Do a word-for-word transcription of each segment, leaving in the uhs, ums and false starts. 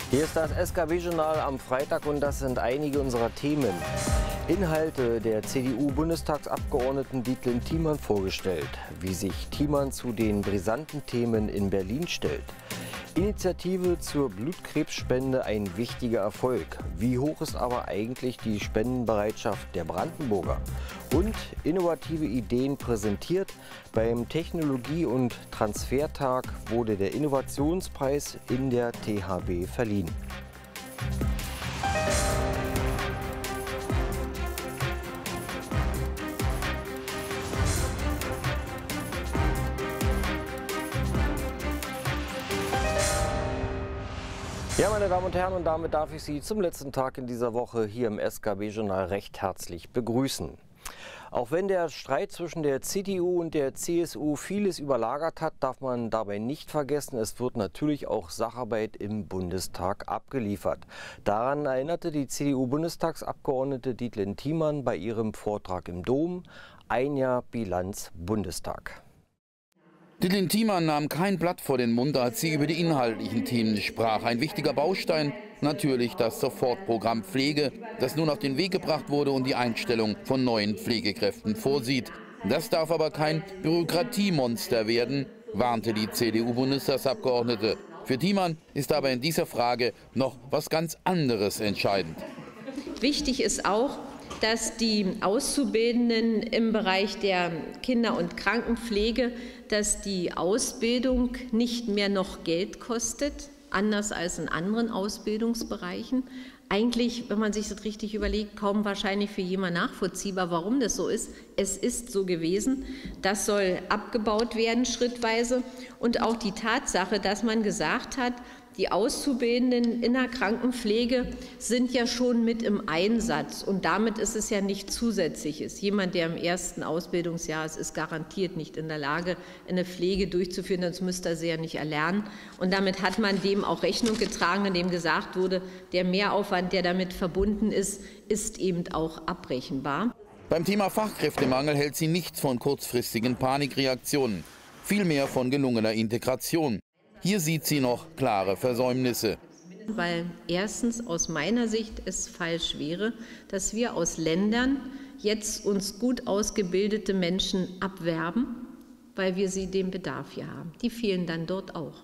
Hier ist das S K B-Journal am Freitag und das sind einige unserer Themen. Inhalte der C D U-Bundestagsabgeordneten Dietlen Thiemann vorgestellt. Wie sich Thiemann zu den brisanten Themen in Berlin stellt. Initiative zur Blutkrebsspende ein wichtiger Erfolg. Wie hoch ist aber eigentlich die Spendenbereitschaft der Brandenburger? Und innovative Ideen präsentiert. Beim Technologie- und Transfertag wurde der Innovationspreis in der T H B verliehen. Ja, meine Damen und Herren, und damit darf ich Sie zum letzten Tag in dieser Woche hier im S K B-Journal recht herzlich begrüßen. Auch wenn der Streit zwischen der C D U und der C S U vieles überlagert hat, darf man dabei nicht vergessen, es wird natürlich auch Sacharbeit im Bundestag abgeliefert. Daran erinnerte die C D U-Bundestagsabgeordnete Dietlen Thiemann bei ihrem Vortrag im Dom. Ein Jahr Bilanz Bundestag. Dietlen Thiemann nahm kein Blatt vor den Mund, als sie über die inhaltlichen Themen sprach. Ein wichtiger Baustein natürlich das Sofortprogramm Pflege, das nun auf den Weg gebracht wurde und die Einstellung von neuen Pflegekräften vorsieht. Das darf aber kein Bürokratiemonster werden, warnte die C D U-Bundestagsabgeordnete. Für Thiemann ist aber in dieser Frage noch was ganz anderes entscheidend. Wichtig ist auch, dass die Auszubildenden im Bereich der Kinder- und Krankenpflege, dass die Ausbildung nicht mehr noch Geld kostet, anders als in anderen Ausbildungsbereichen. Eigentlich, wenn man sich das richtig überlegt, kaum wahrscheinlich für jemanden nachvollziehbar, warum das so ist. Es ist so gewesen. Das soll abgebaut werden schrittweise. Und auch die Tatsache, dass man gesagt hat, die Auszubildenden in der Krankenpflege sind ja schon mit im Einsatz und damit ist es ja nicht Zusätzliches. Jemand, der im ersten Ausbildungsjahr ist, ist garantiert nicht in der Lage, eine Pflege durchzuführen, sonst müsste er sie ja nicht erlernen. Und damit hat man dem auch Rechnung getragen, indem gesagt wurde, der Mehraufwand, der damit verbunden ist, ist eben auch abrechenbar. Beim Thema Fachkräftemangel hält sie nichts von kurzfristigen Panikreaktionen, vielmehr von gelungener Integration. Hier sieht sie noch klare Versäumnisse. Weil erstens aus meiner Sicht es falsch wäre, dass wir aus Ländern jetzt uns gut ausgebildete Menschen abwerben, weil wir sie dem Bedarf hier haben. Die fehlen dann dort auch.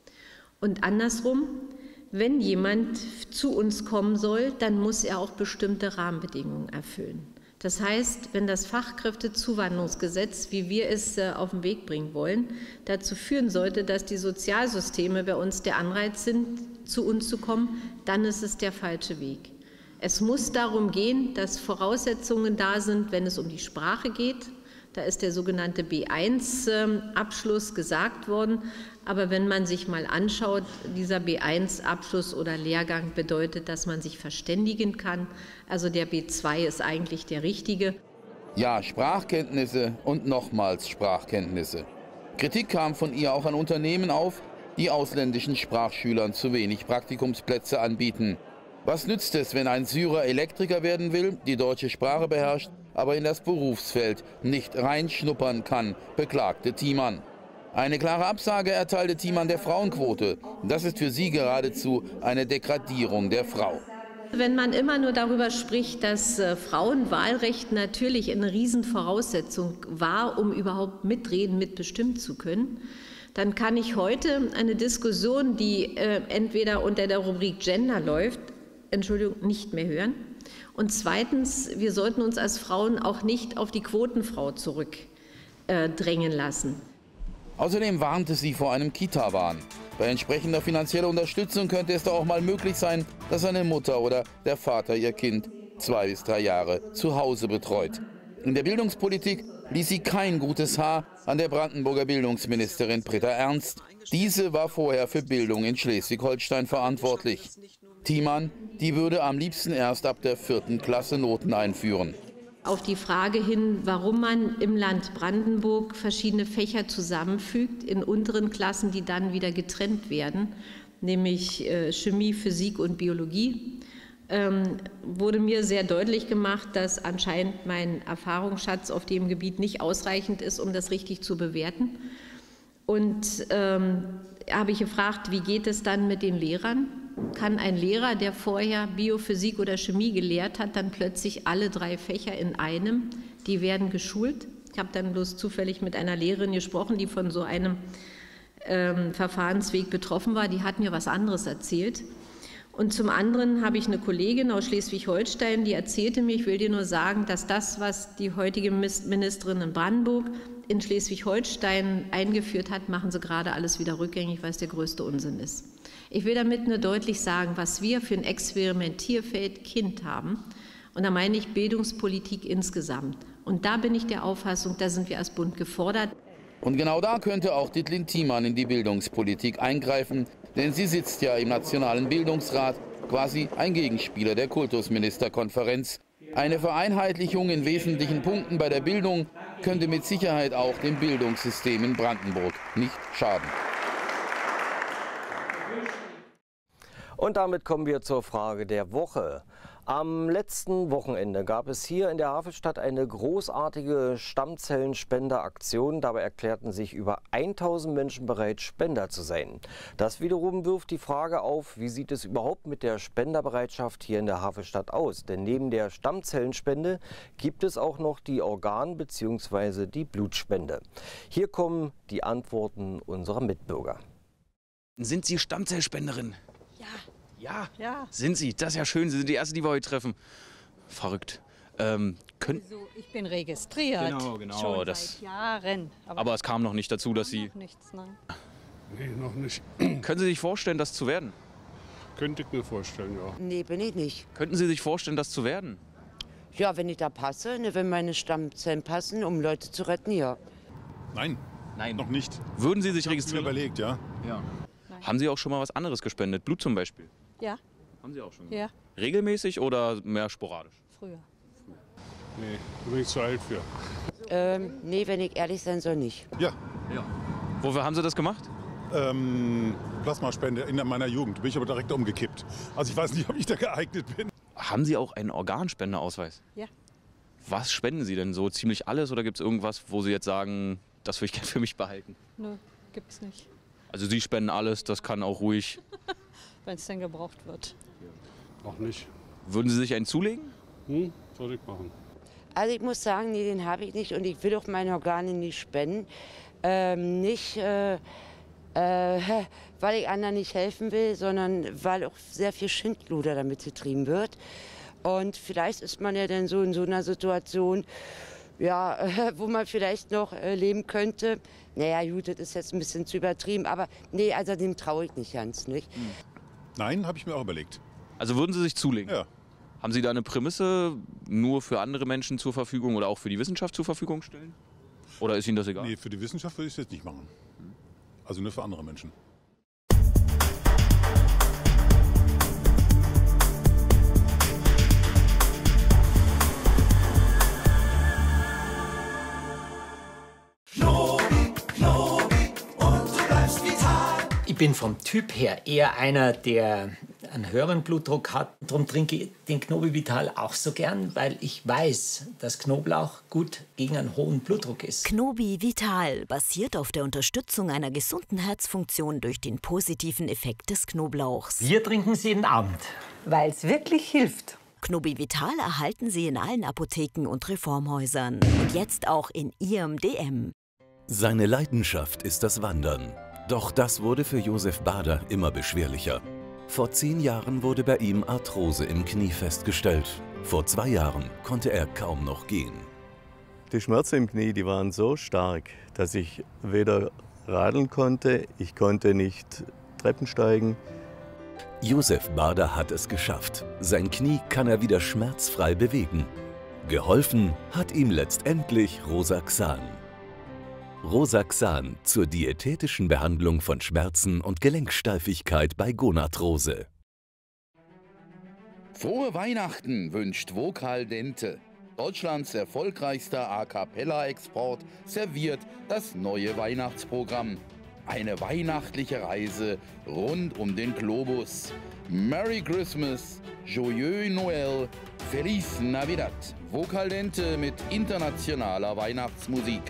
Und andersrum, wenn jemand zu uns kommen soll, dann muss er auch bestimmte Rahmenbedingungen erfüllen. Das heißt, wenn das Fachkräftezuwanderungsgesetz, wie wir es auf den Weg bringen wollen, dazu führen sollte, dass die Sozialsysteme bei uns der Anreiz sind, zu uns zu kommen, dann ist es der falsche Weg. Es muss darum gehen, dass Voraussetzungen da sind, wenn es um die Sprache geht. Da ist der sogenannte B eins Abschluss gesagt worden. Aber wenn man sich mal anschaut, dieser B eins Abschluss oder Lehrgang bedeutet, dass man sich verständigen kann. Also der B zwei ist eigentlich der richtige. Ja, Sprachkenntnisse und nochmals Sprachkenntnisse. Kritik kam von ihr auch an Unternehmen auf, die ausländischen Sprachschülern zu wenig Praktikumsplätze anbieten. Was nützt es, wenn ein Syrer Elektriker werden will, die deutsche Sprache beherrscht, aber in das Berufsfeld nicht reinschnuppern kann, beklagte Thiemann. Eine klare Absage erteilte Thiemann der Frauenquote. Das ist für sie geradezu eine Degradierung der Frau. Wenn man immer nur darüber spricht, dass äh, Frauenwahlrecht natürlich eine Riesenvoraussetzung war, um überhaupt mitreden, mitbestimmen zu können, dann kann ich heute eine Diskussion, die äh, entweder unter der Rubrik Gender läuft, Entschuldigung, nicht mehr hören. Und zweitens, wir sollten uns als Frauen auch nicht auf die Quotenfrau zurückdrängen äh, lassen. Außerdem warnte sie vor einem Kita-Wahn. Bei entsprechender finanzieller Unterstützung könnte es doch auch mal möglich sein, dass eine Mutter oder der Vater ihr Kind zwei bis drei Jahre zu Hause betreut. In der Bildungspolitik ließ sie kein gutes Haar an der Brandenburger Bildungsministerin Britta Ernst. Diese war vorher für Bildung in Schleswig-Holstein verantwortlich. Thiemann, die würde am liebsten erst ab der vierten Klasse Noten einführen. Auf die Frage hin, warum man im Land Brandenburg verschiedene Fächer zusammenfügt in unteren Klassen, die dann wieder getrennt werden, nämlich äh, Chemie, Physik und Biologie, ähm, wurde mir sehr deutlich gemacht, dass anscheinend mein Erfahrungsschatz auf dem Gebiet nicht ausreichend ist, um das richtig zu bewerten. Und ähm, habe ich gefragt, wie geht es dann mit den Lehrern? kann ein Lehrer, der vorher Bio, Physik oder Chemie gelehrt hat, dann plötzlich alle drei Fächer in einem, die werden geschult. Ich habe dann bloß zufällig mit einer Lehrerin gesprochen, die von so einem ähm, Verfahrensweg betroffen war. Die hat mir was anderes erzählt. Und zum anderen habe ich eine Kollegin aus Schleswig-Holstein, die erzählte mir, ich will dir nur sagen, dass das, was die heutige Ministerin in Brandenburg in Schleswig-Holstein eingeführt hat, machen sie gerade alles wieder rückgängig, weil es der größte Unsinn ist. Ich will damit nur deutlich sagen, was wir für ein Experimentierfeld Kind haben. Und da meine ich Bildungspolitik insgesamt. Und da bin ich der Auffassung, da sind wir als Bund gefordert. Und genau da könnte auch Ditlin Thiemann in die Bildungspolitik eingreifen, denn sie sitzt ja im Nationalen Bildungsrat, quasi ein Gegenspieler der Kultusministerkonferenz. Eine Vereinheitlichung in wesentlichen Punkten bei der Bildung könnte mit Sicherheit auch dem Bildungssystem in Brandenburg nicht schaden. Und damit kommen wir zur Frage der Woche. Am letzten Wochenende gab es hier in der Havelstadt eine großartige Stammzellenspenderaktion. Dabei erklärten sich über tausend Menschen bereit, Spender zu sein. Das wiederum wirft die Frage auf, wie sieht es überhaupt mit der Spenderbereitschaft hier in der Havelstadt aus? Denn neben der Stammzellenspende gibt es auch noch die Organ- bzw. die Blutspende. Hier kommen die Antworten unserer Mitbürger. Sind Sie Stammzellspenderin? Ja. Ja? Ja. Sind Sie? Das ist ja schön. Sie sind die Erste, die wir heute treffen. Verrückt. Ähm, können Also, ich bin registriert. Genau, genau, Schon das- seit Jahren. aber es kam noch nicht dazu, dass Sie... noch nichts, nein. Nee, noch nicht. Können Sie sich vorstellen, das zu werden? Könnte ich mir vorstellen, ja. Nee, bin ich nicht. Könnten Sie sich vorstellen, das zu werden? Ja, wenn ich da passe, ne, wenn meine Stammzellen passen, um Leute zu retten, ja. Nein, Nein. noch nicht. Würden Sie sich Ich habe mir registrieren? überlegt, ja. Ja. Haben Sie auch schon mal was anderes gespendet? Blut zum Beispiel? Ja, Haben Sie auch schon? ja, Regelmäßig oder mehr sporadisch? früher. Nee, da bin ich zu alt für. Ähm, nee, wenn ich ehrlich sein soll, nicht. Ja, Ja. Wofür haben Sie das gemacht? ähm, Plasmaspende in meiner Jugend. Bin ich aber direkt umgekippt. Also ich weiß nicht, ob ich da geeignet bin. Haben Sie auch einen Organspendeausweis? Ja. Was spenden Sie denn so? Ziemlich alles oder gibt es irgendwas, wo Sie jetzt sagen, das würde ich gerne für mich behalten? Nö, gibt's nicht, Also Sie spenden alles, das kann auch ruhig. wenn es denn gebraucht wird. Noch nicht. Würden Sie sich einen zulegen? Hm, soll ich machen. Also ich muss sagen, nee, den habe ich nicht und ich will auch meine Organe nicht spenden. Ähm, nicht, äh, äh, weil ich anderen nicht helfen will, sondern weil auch sehr viel Schindluder damit getrieben wird. Und vielleicht ist man ja dann so in so einer Situation, ja, äh, wo man vielleicht noch äh, leben könnte. Naja, gut, das ist jetzt ein bisschen zu übertrieben, aber nee, also dem traue ich nicht ganz, nicht? Nein, habe ich mir auch überlegt. Also würden Sie sich zulegen? Ja. Haben Sie da eine Prämisse nur für andere Menschen zur Verfügung oder auch für die Wissenschaft zur Verfügung stellen? Oder ist Ihnen das egal? Nee, für die Wissenschaft würde ich es jetzt nicht machen. Also nur für andere Menschen. Ich bin vom Typ her eher einer, der einen höheren Blutdruck hat. Darum trinke ich den Knobi Vital auch so gern, weil ich weiß, dass Knoblauch gut gegen einen hohen Blutdruck ist. Knobi Vital basiert auf der Unterstützung einer gesunden Herzfunktion durch den positiven Effekt des Knoblauchs. Wir trinken es jeden Abend. Weil es wirklich hilft. Knobi Vital erhalten Sie in allen Apotheken und Reformhäusern. Und jetzt auch in Ihrem D M. Seine Leidenschaft ist das Wandern. Doch das wurde für Josef Bader immer beschwerlicher. Vor zehn Jahren wurde bei ihm Arthrose im Knie festgestellt. Vor zwei Jahren konnte er kaum noch gehen. Die Schmerzen im Knie, die waren so stark, dass ich weder radeln konnte, ich konnte nicht Treppen steigen. Josef Bader hat es geschafft. Sein Knie kann er wieder schmerzfrei bewegen. Geholfen hat ihm letztendlich Rosaxan. Rosaxan zur diätetischen Behandlung von Schmerzen und Gelenksteifigkeit bei Gonarthrose. Frohe Weihnachten wünscht Vocal Dente. Deutschlands erfolgreichster A-Cappella-Export serviert das neue Weihnachtsprogramm. Eine weihnachtliche Reise rund um den Globus. Merry Christmas, Joyeux Noël, Feliz Navidad. Vocal Dente mit internationaler Weihnachtsmusik.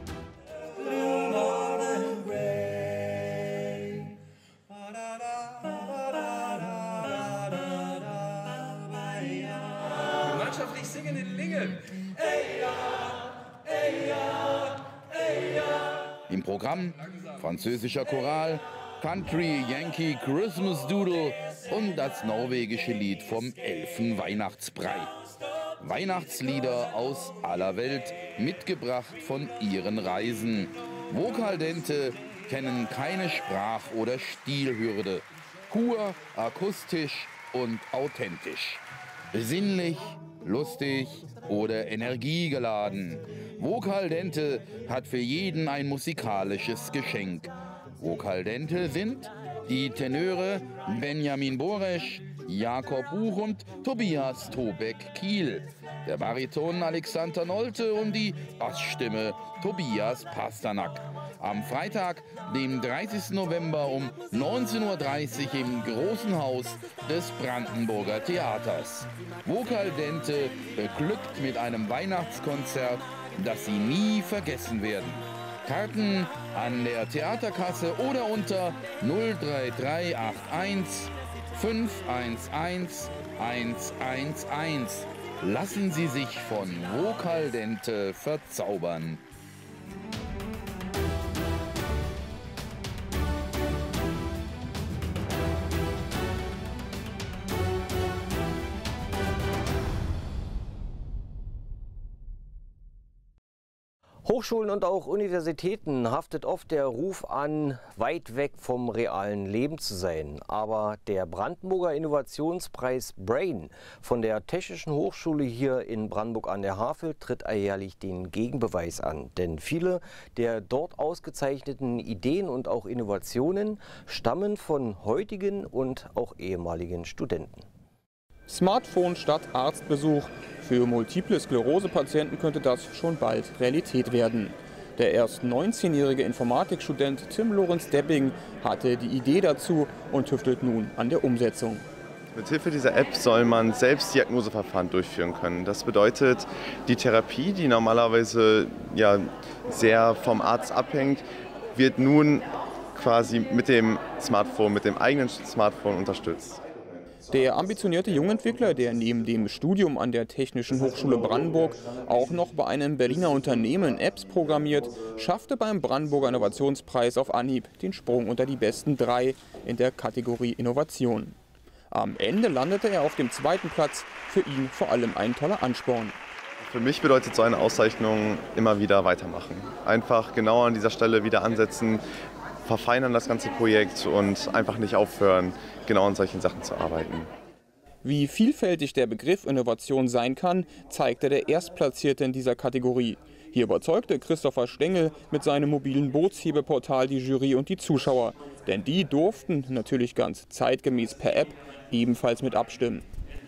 Im Programm französischer Choral, Country, Yankee, Christmas Doodle und das norwegische Lied vom Elfenweihnachtsbrei. Weihnachtslieder aus aller Welt, mitgebracht von ihren Reisen. Vocaldente kennen keine Sprach- oder Stilhürde. Pur, akustisch und authentisch. Besinnlich, lustig oder energiegeladen. Vocaldente hat für jeden ein musikalisches Geschenk. Vocaldente sind die Tenöre Benjamin Boresch, Jakob Buch und Tobias Tobeck-Kiel, der Bariton Alexander Nolte und die Bassstimme Tobias Pasternak. Am Freitag, dem dreißigsten November um neunzehn Uhr dreißig im Großen Haus des Brandenburger Theaters. Vocaldente beglückt mit einem Weihnachtskonzert, das Sie nie vergessen werden. Karten an der Theaterkasse oder unter null drei drei acht eins fünf eins eins eins eins eins. Lassen Sie sich von Vocaldente verzaubern. Hochschulen und auch Universitäten haftet oft der Ruf an, weit weg vom realen Leben zu sein. Aber der Brandenburger Innovationspreis Brain von der Technischen Hochschule hier in Brandenburg an der Havel tritt alljährlich den Gegenbeweis an. Denn viele der dort ausgezeichneten Ideen und auch Innovationen stammen von heutigen und auch ehemaligen Studenten. Smartphone statt Arztbesuch. Für multiple Sklerose-Patienten könnte das schon bald Realität werden. Der erst neunzehnjährige Informatikstudent Tim Lorenz Depping hatte die Idee dazu und tüftelt nun an der Umsetzung. Mithilfe dieser App soll man selbst Diagnoseverfahren durchführen können. Das bedeutet, die Therapie, die normalerweise ja sehr vom Arzt abhängt, wird nun quasi mit dem Smartphone, mit dem eigenen Smartphone unterstützt. Der ambitionierte Jungentwickler, der neben dem Studium an der Technischen Hochschule Brandenburg auch noch bei einem Berliner Unternehmen Apps programmiert, schaffte beim Brandenburger Innovationspreis auf Anhieb den Sprung unter die besten drei in der Kategorie Innovation. Am Ende landete er auf dem zweiten Platz, für ihn vor allem ein toller Ansporn. Für mich bedeutet so eine Auszeichnung immer wieder weitermachen. Einfach genau an dieser Stelle wieder ansetzen, verfeinern das ganze Projekt und einfach nicht aufhören, genau an solchen Sachen zu arbeiten. Wie vielfältig der Begriff Innovation sein kann, zeigte der Erstplatzierte in dieser Kategorie. Hier überzeugte Christopher Stengel mit seinem mobilen Bootshebeportal die Jury und die Zuschauer. Denn die durften, natürlich ganz zeitgemäß per App, ebenfalls mit abstimmen.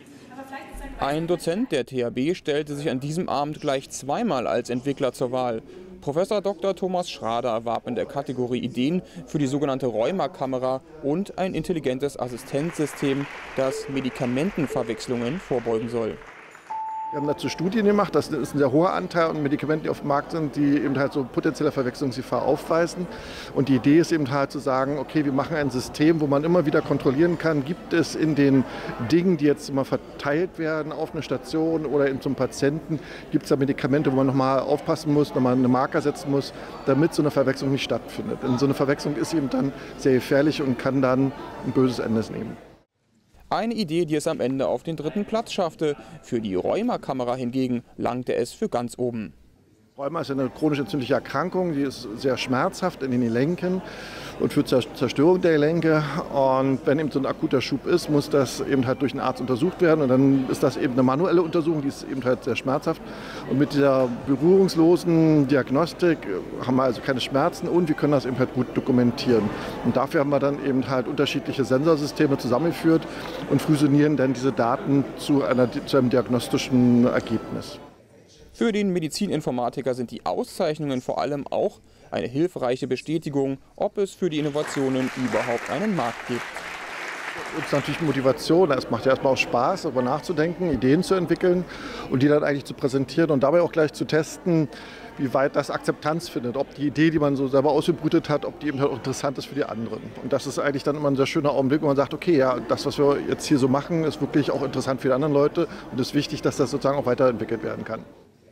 Ein Dozent der T H B stellte sich an diesem Abend gleich zweimal als Entwickler zur Wahl. Professor Doktor Thomas Schrader warb in der Kategorie Ideen für die sogenannte Rheuma-Kamera und ein intelligentes Assistenzsystem, das Medikamentenverwechslungen vorbeugen soll. Wir haben dazu Studien gemacht, das ist ein sehr hoher Anteil an Medikamenten, die auf dem Markt sind, die eben halt so potenzielle Verwechslungsgefahr aufweisen. Und die Idee ist eben halt zu sagen, okay, wir machen ein System, wo man immer wieder kontrollieren kann, gibt es in den Dingen, die jetzt immer verteilt werden auf eine Station oder in zum Patienten, gibt es da Medikamente, wo man nochmal aufpassen muss, nochmal eine Marker setzen muss, damit so eine Verwechslung nicht stattfindet. Denn so eine Verwechslung ist eben dann sehr gefährlich und kann dann ein böses Ende nehmen. Eine Idee, die es am Ende auf den dritten Platz schaffte. Für die Rheuma-Kamera hingegen langte es für ganz oben. Rheuma ist eine chronisch entzündliche Erkrankung, die ist sehr schmerzhaft in den Gelenken und führt zur Zerstörung der Gelenke. Und wenn eben so ein akuter Schub ist, muss das eben halt durch einen Arzt untersucht werden. Und dann ist das eben eine manuelle Untersuchung, die ist eben halt sehr schmerzhaft. Und mit dieser berührungslosen Diagnostik haben wir also keine Schmerzen und wir können das eben halt gut dokumentieren. Und dafür haben wir dann eben halt unterschiedliche Sensorsysteme zusammengeführt und fusionieren dann diese Daten zu, einer, zu einem diagnostischen Ergebnis. Für den Medizininformatiker sind die Auszeichnungen vor allem auch eine hilfreiche Bestätigung, ob es für die Innovationen überhaupt einen Markt gibt. Das ist natürlich Motivation. Es macht ja erstmal auch Spaß, darüber nachzudenken, Ideen zu entwickeln und die dann eigentlich zu präsentieren und dabei auch gleich zu testen, wie weit das Akzeptanz findet. Ob die Idee, die man so selber ausgebrütet hat, ob die eben halt auch interessant ist für die anderen. Und das ist eigentlich dann immer ein sehr schöner Augenblick, wo man sagt, okay, ja, das, was wir jetzt hier so machen, ist wirklich auch interessant für die anderen Leute und es ist wichtig, dass das sozusagen auch weiterentwickelt werden kann.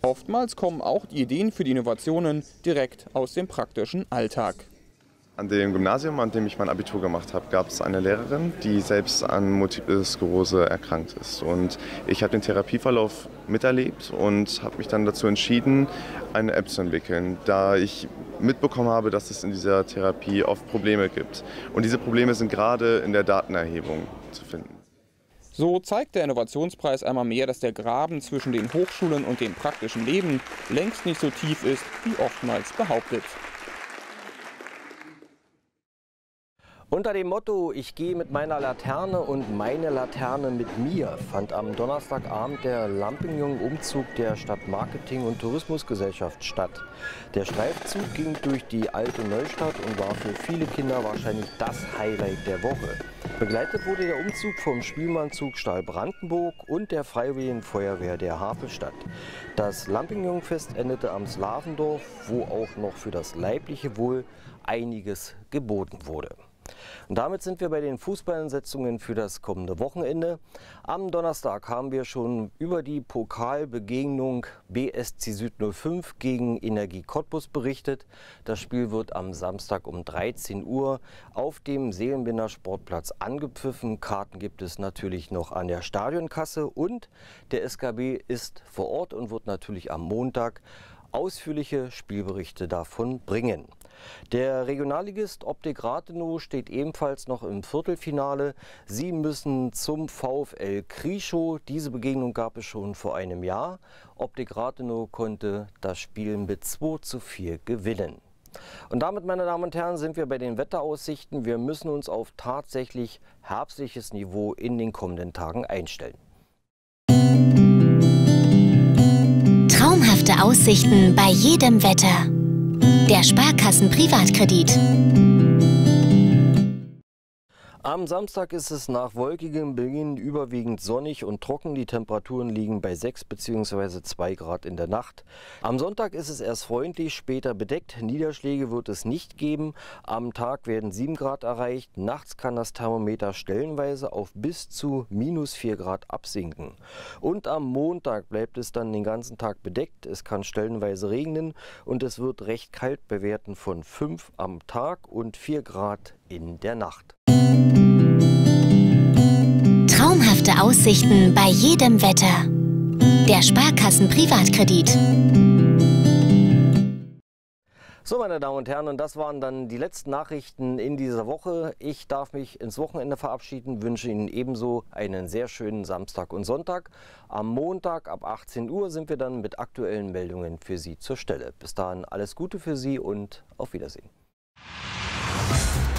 Oftmals kommen auch die Ideen für die Innovationen direkt aus dem praktischen Alltag. An dem Gymnasium, an dem ich mein Abitur gemacht habe, gab es eine Lehrerin, die selbst an Multiple Sklerose erkrankt ist. Und ich habe den Therapieverlauf miterlebt und habe mich dann dazu entschieden, eine App zu entwickeln, da ich mitbekommen habe, dass es in dieser Therapie oft Probleme gibt. Und diese Probleme sind gerade in der Datenerhebung zu finden. So zeigt der Innovationspreis einmal mehr, dass der Graben zwischen den Hochschulen und dem praktischen Leben längst nicht so tief ist, wie oftmals behauptet. Unter dem Motto "Ich gehe mit meiner Laterne und meine Laterne mit mir" fand am Donnerstagabend der Lampignons-Umzug der Stadtmarketing- und Tourismusgesellschaft statt. Der Streifzug ging durch die alte Neustadt und war für viele Kinder wahrscheinlich das Highlight der Woche. Begleitet wurde der Umzug vom Spielmannzug Stahl Brandenburg und der Freiwilligen Feuerwehr der Havelstadt. Das Lampignonfest endete am Slavendorf, wo auch noch für das leibliche Wohl einiges geboten wurde. Und damit sind wir bei den Fußballansetzungen für das kommende Wochenende. Am Donnerstag haben wir schon über die Pokalbegegnung B S C Süd null fünf gegen Energie Cottbus berichtet. Das Spiel wird am Samstag um dreizehn Uhr auf dem Seelenbinder Sportplatz angepfiffen. Karten gibt es natürlich noch an der Stadionkasse und der S K B ist vor Ort und wird natürlich am Montag ausführliche Spielberichte davon bringen. Der Regionalligist Optik Rathenow steht ebenfalls noch im Viertelfinale. Sie müssen zum VfL Krieschow. Diese Begegnung gab es schon vor einem Jahr. Optik Rathenow konnte das Spiel mit zwei zu vier gewinnen. Und damit, meine Damen und Herren, sind wir bei den Wetteraussichten. Wir müssen uns auf tatsächlich herbstliches Niveau in den kommenden Tagen einstellen. Traumhafte Aussichten bei jedem Wetter. Der Sparkassen-Privatkredit. Am Samstag ist es nach wolkigem Beginn überwiegend sonnig und trocken. Die Temperaturen liegen bei sechs bzw. zwei Grad in der Nacht. Am Sonntag ist es erst freundlich, später bedeckt. Niederschläge wird es nicht geben. Am Tag werden sieben Grad erreicht. Nachts kann das Thermometer stellenweise auf bis zu minus vier Grad absinken. Und am Montag bleibt es dann den ganzen Tag bedeckt. Es kann stellenweise regnen und es wird recht kalt bei Werten von fünf am Tag und vier Grad in der Nacht. Traumhafte Aussichten bei jedem Wetter. Der Sparkassen-Privatkredit. So, meine Damen und Herren, und das waren dann die letzten Nachrichten in dieser Woche. Ich darf mich ins Wochenende verabschieden, wünsche Ihnen ebenso einen sehr schönen Samstag und Sonntag. Am Montag ab achtzehn Uhr sind wir dann mit aktuellen Meldungen für Sie zur Stelle. Bis dahin alles Gute für Sie und auf Wiedersehen.